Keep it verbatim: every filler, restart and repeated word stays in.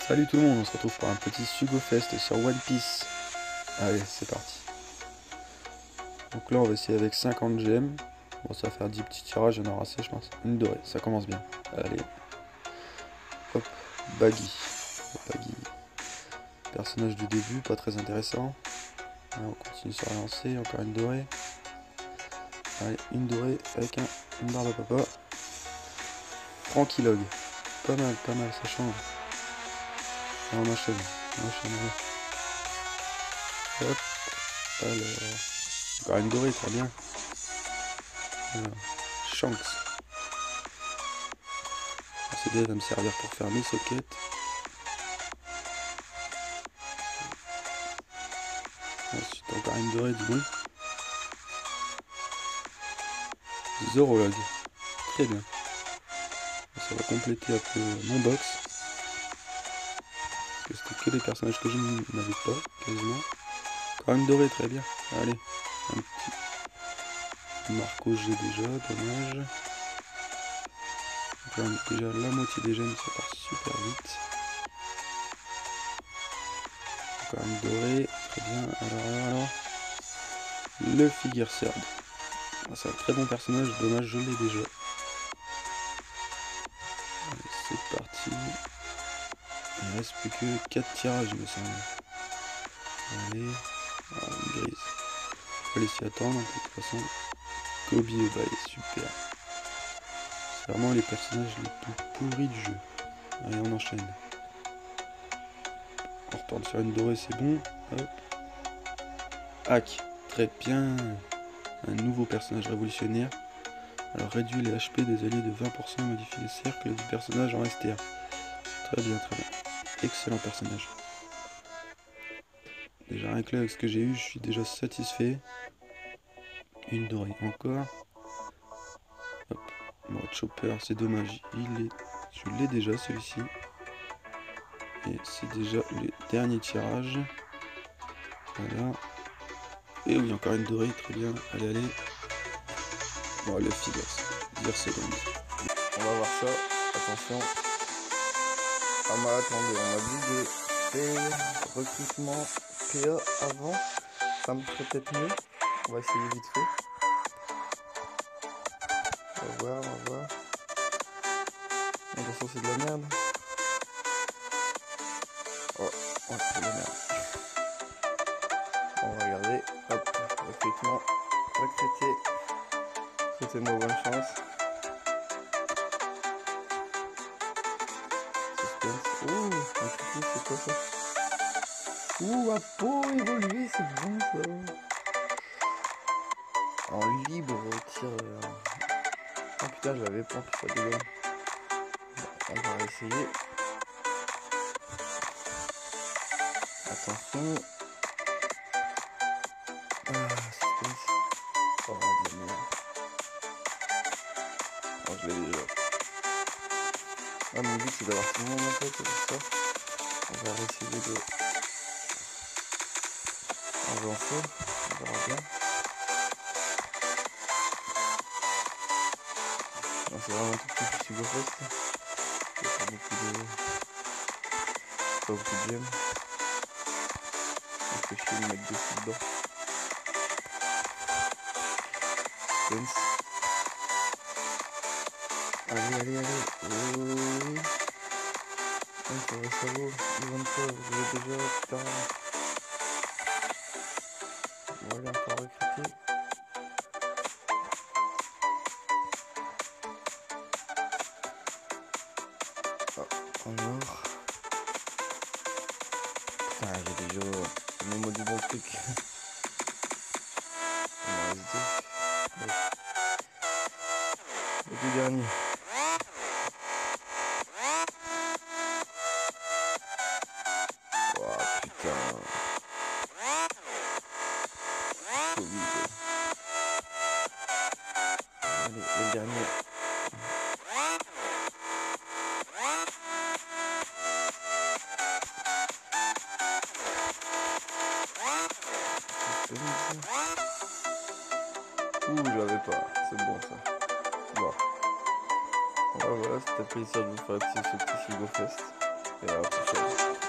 Salut tout le monde, on se retrouve pour un petit Sugo Fest sur One Piece. Allez, c'est parti. Donc là on va essayer avec cinquante gemmes. Bon, ça va faire dix petits tirages, il y en aura assez je pense. Une dorée, ça commence bien. Allez. Hop, Baggy. Baggy. Personnage du début, pas très intéressant. Allez, on continue sur la lancée, encore une dorée. Allez, une dorée avec un, une barbe à papa. Franky Log. Pas mal, pas mal, ça change. Et on enchaîne, on enchaîne. Hop, alors. Encore une dorée, très bien. Alors, Shanks. C'est bien, va me servir pour faire mes sockets. Ensuite, encore une dorée, dis donc. Zorolog. Très bien. Ça va compléter un peu mon box. Parce que c'était que des personnages que je n'avais pas, quasiment. Encore une dorée, très bien. Allez, un petit Marco G déjà, dommage. Donc là, on a déjà la moitié des gemmes, ça part super vite. Encore une dorée, très bien. Alors, alors, alors. Le Figure Sword. C'est un très bon personnage, dommage, je l'ai déjà. Allez, c'est parti. Il ne reste plus que quatre tirages, il me semble. Allez, ah, une grise. On va laisser attendre, de toute façon. Kobe Obai, super. C'est vraiment les personnages les plus pourris du jeu. Allez, on enchaîne. On retourne sur une dorée, c'est bon. Hop. Hack, très bien. Un nouveau personnage révolutionnaire. Alors réduit les H P des alliés de vingt pour cent et modifie les cercles du personnage en S T R. Très bien, très bien. Excellent personnage. Déjà rien que là avec ce que j'ai eu, je suis déjà satisfait. Une dorée encore. Hop. Bon, Chopper, c'est dommage. Il est... Je l'ai déjà celui-ci. Et c'est déjà le dernier tirage. Voilà. Et oui, encore une dorée, très bien. Allez, allez. Bon, le Figure, dix secondes. On va voir ça. Attention. Ah mais attendez, on m'a dit de faire recrutement P A avant. Ça me ferait peut-être mieux. On va essayer vite fait. On va voir, on va voir. De toute façon c'est de la merde. Oh, ouais, c'est de la merde. On va regarder. Hop, recrutement. Recruter. Souhaitez-moi bonne chance. Suspense. Ouh, un petit, c'est quoi ça? Ouh, à peau évoluée, c'est bon ça. En libre tir. Euh... Oh putain, je l'avais pas, ça dégonne. On va essayer. Attention. Ah, suspense. Oh, de la merde. Oh, je l'ai déjà. Ah, mon but c'est d'avoir tout le monde en fait, c'est pour ça. On va essayer de avancer. On verra bien. Non, c'est vraiment un tout petit Sugo Fest. Il n'y a pas beaucoup de. Pas beaucoup de gemmes. On fait chier de mettre dessus dedans. Suspense. Allez, allez, allez. Oh, oui. Oh, ça va, ça vaut. Ils vendent pas, vous avez déjà. Putain. Bon, il est encore recruté. Oh, en or. Putain, j'ai déjà le mot du bon truc. Il m'en reste deux. Le tout dernier. Oh putain. Covid. Allez, le dernier. Ouh, je l'avais pas. C'est bon ça. Bon. Voilà, voilà, c'était plaisir de vous faire ce petit Sugo Fest. et à la prochaine.